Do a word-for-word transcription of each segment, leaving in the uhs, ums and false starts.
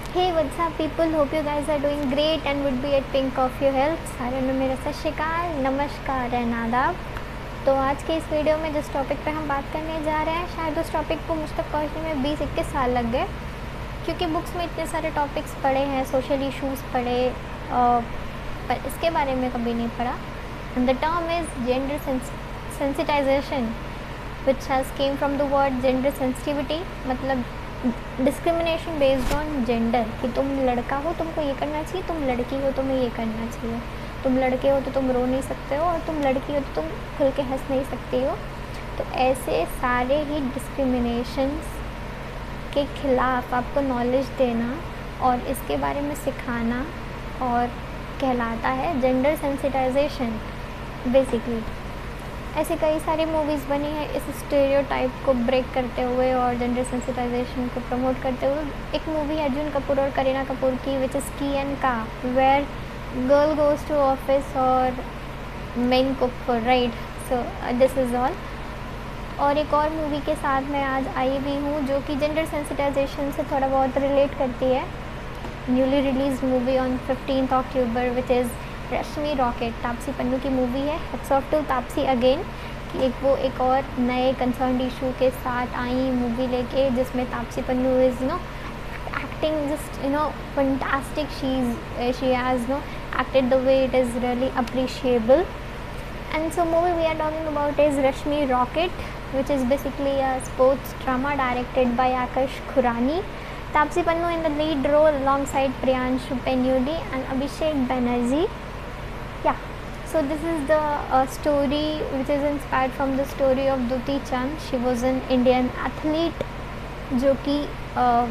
Hey, what's up people? Hope you guys are doing great and would be at pink of your health. सारे में मेरा सत श्री अकाल, नमस्कार एंड आदाब। तो आज के इस वीडियो में जिस टॉपिक पे हम बात करने जा रहे हैं, शायद उस टॉपिक को मुझ तक पहुँचने में बीस इक्कीस साल लग गए, क्योंकि बुक्स में इतने सारे टॉपिक्स पढ़े हैं, सोशल इश्यूज़ पढ़े, पर इसके बारे में कभी नहीं पढ़ा। And the term is gender sensitization which has came from the word gender sensitivity, मतलब डिस्क्रिमिनेशन बेस्ड ऑन जेंडर, कि तुम लड़का हो तुमको ये करना चाहिए, तुम लड़की हो तुम्हें ये करना चाहिए, तुम लड़के हो तो तुम रो नहीं सकते हो, और तुम लड़की हो तो तुम खुल के हंस नहीं सकती हो। तो ऐसे सारे ही डिस्क्रिमिनेशंस के ख़िलाफ़ आपको नॉलेज देना और इसके बारे में सिखाना और कहलाता है जेंडर सेंसिटाइजेशन बेसिकली। ऐसी कई सारी मूवीज़ बनी हैं इस स्टेरियोटाइप को ब्रेक करते हुए और जेंडर सेंसिटाइजेशन को प्रमोट करते हुए। एक मूवी है अर्जुन कपूर और करीना कपूर की, which is Ki and Ka, where girl goes to office और men cook for, right. So this is all. और एक और मूवी के साथ मैं आज आई भी हूँ जो कि जेंडर सेंसिटाइजेशन से थोड़ा बहुत रिलेट करती है। Newly release movie on fifteenth October which is Rashmi Rocket, Taapsee Pannu की मूवी है। Hats off to Taapsee again, कि एक वो एक और नए कंसर्न इशू के साथ आई मूवी लेके, जिसमें Taapsee Pannu is no acting just you know fantastic, she is she has no acted the way it is really appreciable. And so movie we are talking about is Rashmi Rocket, which is basically a sports drama directed by Akash Khurani. Taapsee Pannu in the lead role alongside Priyanshu Penyudi and Abhishek Banerjee. Yeah, so this is the uh, story which is inspired from the story of Duti Chand. She was an Indian athlete जो कि uh,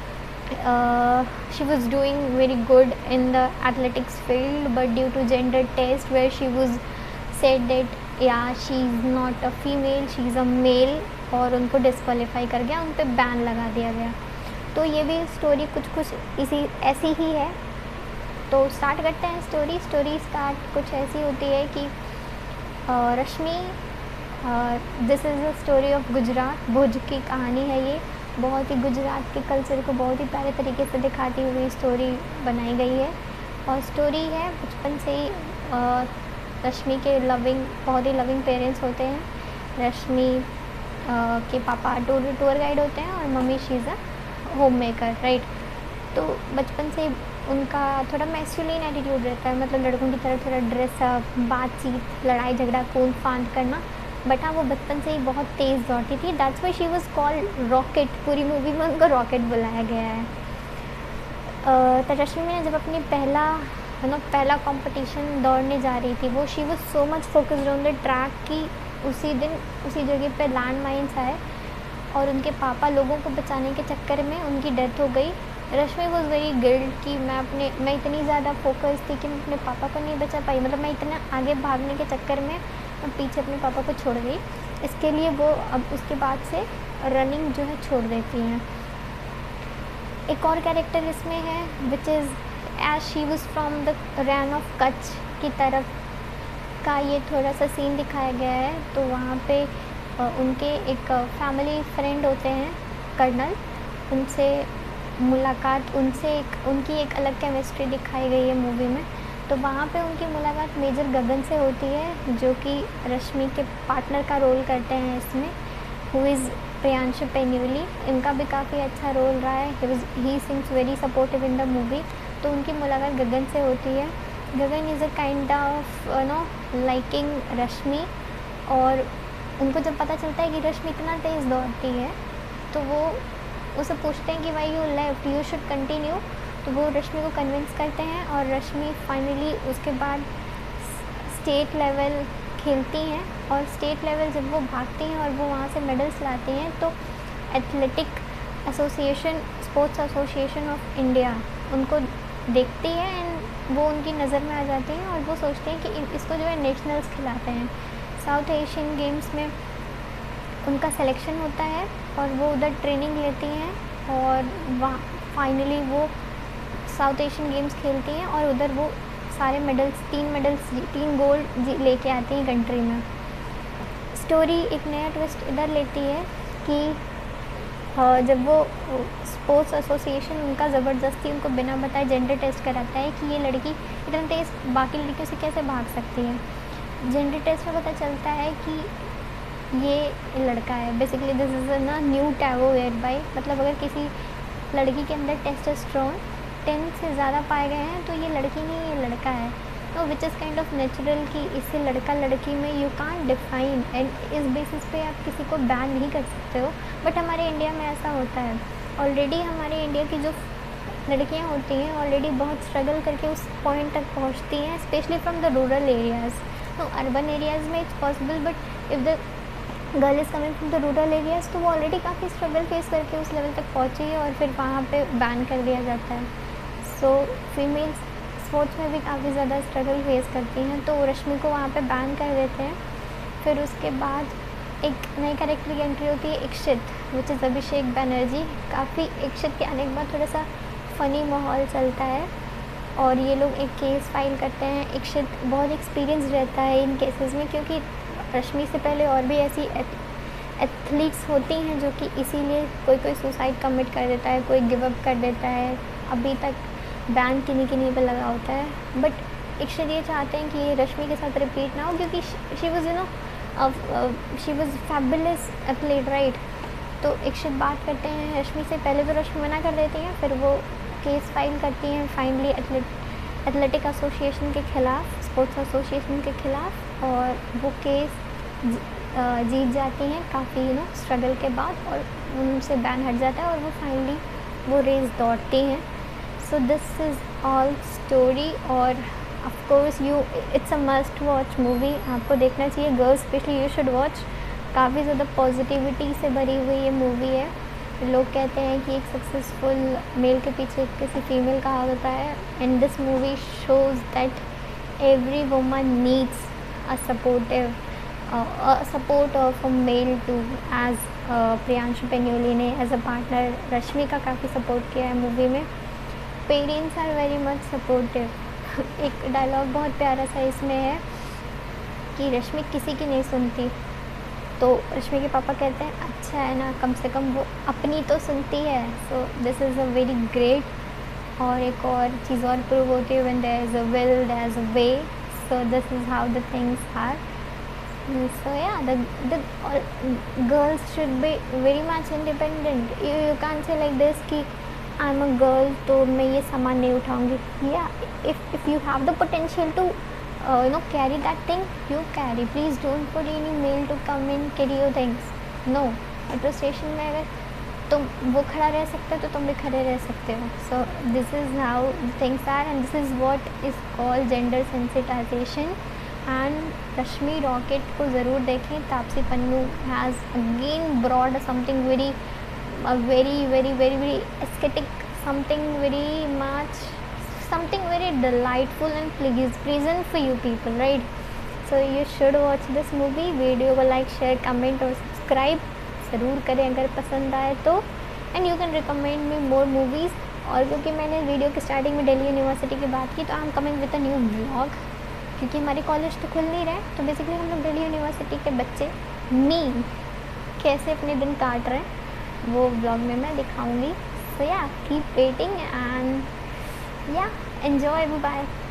uh, she was doing very good in the athletics field, but due to gender test where she was said that या she is not a female, she is a male, और उनको disqualify कर गया, उन पर ban लगा दिया गया। तो ये भी स्टोरी कुछ कुछ इसी ऐसी ही है। तो स्टार्ट करते हैं स्टोरी। स्टोरी स्टार्ट कुछ ऐसी होती है कि Rashmi, this is a story of Gujarat, Bhuj की कहानी है ये। बहुत ही गुजरात के कल्चर को बहुत ही प्यारे तरीके से दिखाती हुई स्टोरी बनाई गई है। और स्टोरी है बचपन से ही uh, रश्मि के लविंग बहुत ही लविंग पेरेंट्स होते हैं। रश्मि के पापा टूर टूर गाइड होते हैं और mummy she is a homemaker, right. तो बचपन से उनका थोड़ा मैस्कुलिन एटीट्यूड रहता है, मतलब लड़कों की तरह थोड़ा ड्रेसअप, बातचीत, लड़ाई झगड़ा, कूद फांद करना। बट हाँ, वो बचपन से ही बहुत तेज़ दौड़ती थी। That's why she was called rocket. पूरी मूवी में उनको रॉकेट बुलाया गया है। तो रश्मि ने जब अपनी पहला यू नो पहला कंपटीशन दौड़ने जा रही थी, वो she was so much focused on the track कि उसी दिन उसी जगह पे लैंड माइन्स आए और उनके पापा लोगों को बचाने के चक्कर में उनकी डेथ हो गई। रश्मि वाज वेरी गिल्ट कि मैं अपने मैं इतनी ज़्यादा फोकस थी कि मैं अपने पापा को नहीं बचा पाई, मतलब मैं इतना आगे भागने के चक्कर में मैं पीछे अपने पापा को छोड़ गई। इसके लिए वो अब उसके बाद से रनिंग जो है छोड़ देती हैं। एक और कैरेक्टर इसमें है which is as she was from the Rann of Kutch की तरफ का ये थोड़ा सा सीन दिखाया गया है। तो वहाँ पे उनके एक फैमिली फ्रेंड होते हैं कर्नल, उनसे मुलाकात उनसे एक उनकी एक अलग केमिस्ट्री दिखाई गई है मूवी में। तो वहाँ पे उनकी मुलाकात मेजर गगन से होती है, जो कि रश्मि के पार्टनर का रोल करते हैं इसमें, हु इज़ प्रियांशु पेन्यूली। इनका भी काफ़ी अच्छा रोल रहा है। He was he seems very supportive in the movie. तो उनकी मुलाकात गगन से होती है। Gagan is a kind of no liking Rashmi, और उनको जब पता चलता है कि रश्मि इतना तेज़ दौड़ती है तो वो उसे पूछते हैं कि why you left, you should continue. तो वो रश्मि को कन्विंस करते हैं और रश्मि फाइनली उसके बाद स्टेट लेवल खेलती हैं। और स्टेट लेवल जब वो भागती हैं और वो वहाँ से मेडल्स लाती हैं, तो athletic association, sports association of India उनको देखती है एंड वो उनकी नज़र में आ जाती हैं और वो सोचते हैं कि इसको जो है नेशनल्स खिलाते हैं। साउथ एशियन गेम्स में उनका सिलेक्शन होता है और वो उधर ट्रेनिंग लेती हैं और वहाँ फाइनली वो साउथ एशियन गेम्स खेलती हैं और उधर वो सारे मेडल्स तीन मेडल्स तीन गोल्ड लेके आती हैं कंट्री में। स्टोरी एक नया ट्विस्ट इधर लेती है कि जब वो स्पोर्ट्स एसोसिएशन उनका ज़बरदस्ती उनको बिना बताए जेंडर टेस्ट कराता है कि ये लड़की इतना टेस्ट बाकी लड़कियों से कैसे भाग सकती है। जेंडर टेस्ट में पता चलता है कि ये लड़का है। Basically this is a new taboo where by, मतलब अगर किसी लड़की के अंदर टेस्टोस्टेरोन टेन से ज़्यादा पाए गए हैं तो ये लड़की नहीं, ये लड़का है। तो which is kind of natural कि इससे लड़का लड़की में यू कांट डिफाइन, एंड इस बेसिस पे आप किसी को बैन नहीं कर सकते हो। बट हमारे इंडिया में ऐसा होता है। ऑलरेडी हमारे इंडिया की जो लड़कियां होती हैं ऑलरेडी बहुत स्ट्रगल करके उस पॉइंट तक पहुंचती हैं, specially from the rural areas. तो अर्बन एरियाज़ में it's possible, but if the girl is coming from the rural areas तो वो ऑलरेडी काफ़ी स्ट्रगल फेस करके उस लेवल तक पहुँची है और फिर वहाँ पे बैन कर दिया जाता है। सो फीमेल्स स्पोर्ट्स में भी काफ़ी ज़्यादा स्ट्रगल फेस करती हैं, तो रश्मि को वहाँ पे बैन कर देते हैं। फिर उसके बाद एक नए कैरेक्टर की एंट्री होती है, इक्षित, विच इज़ अभिषेक बनर्जी। काफ़ी इक्षित के आने के बाद थोड़ा सा फ़नी माहौल चलता है और ये लोग एक केस फाइल करते हैं। इक्षित बहुत एक्सपीरियंस रहता है इन केसेस में, क्योंकि रश्मि से पहले और भी ऐसी एथलीट्स होती हैं जो कि इसीलिए कोई कोई सुसाइड कमिट कर देता है, कोई गिव अप कर देता है। अभी तक बैन किन्हीं किन्हीं पे लगा होता है। बट इक्षित ये चाहते हैं कि ये रश्मि के साथ रिपीट ना हो, क्योंकि she was you know she was fabulous athlete, right. तो इक्षित बात करते हैं रश्मि से। पहले तो रश्मि मना कर देती हैं, फिर वो केस फाइल करती हैं फाइनली एथलेट एथलेटिक एसोसिएशन के ख़िलाफ़, स्पोर्ट्स एसोसिएशन के ख़िलाफ़, और वो केस जीत जाती हैं काफ़ी यू नो स्ट्रगल के बाद, और उनसे बैन हट जाता है और वो फाइनली वो रेस दौड़ती हैं। So this is all story, और of course you it's a must watch movie, आपको देखना चाहिए। Girls specially you should watch. काफ़ी ज़्यादा पॉजिटिविटी से भरी हुई ये मूवी है। लोग कहते हैं कि एक सक्सेसफुल मेल के पीछे किसी फीमेल का हाथ होता है, and this movie shows that every woman needs a supportive support of a male too, as Priyanshu Painyuli ने एज अ पार्टनर रश्मि का काफ़ी सपोर्ट किया है मूवी में। Parents are very much supportive. एक डायलॉग बहुत प्यारा सा इसमें है कि रश्मि किसी की नहीं सुनती, तो रश्मि के पापा कहते हैं अच्छा है ना, कम से कम वो अपनी तो सुनती है। So this is a very great. और एक और चीज़ और प्रूव होती है, when there is a will there is a way. So this is how the things are. So yeah, the the all, girls should be very much independent. You you can't say like this कि I'm a girl तो मैं ये सामान नहीं उठाऊंगी। Yeah, if if you have the potential to uh, you know carry that thing, you carry. Please don't put any male to come and carry your things. No, metro station में अगर तुम वो खड़ा रह सकते हो तो तुम भी खड़े रह सकते हो। So this is how things are, and this is what is called gender sensitization. And Rashmi Rocket को ज़रूर देखें। Taapsee Pannu has again brought something very very very very very aesthetic, something very much, something very delightful and pleasant for you people, right. So you should watch this movie. Video को like, share, comment और subscribe ज़रूर करें अगर पसंद आए तो। And you can recommend me more movies. और क्योंकि मैंने वीडियो की स्टार्टिंग में दिल्ली यूनिवर्सिटी की बात की, तो I am coming with a new blog, क्योंकि हमारे कॉलेज तो खुल नहीं रहे। तो बेसिकली हम लोग दिल्ली यूनिवर्सिटी के बच्चे मी कैसे अपने दिन काट रहे हैं वो ब्लॉग में मैं दिखाऊंगी। So yeah keep waiting and yeah enjoy, bye.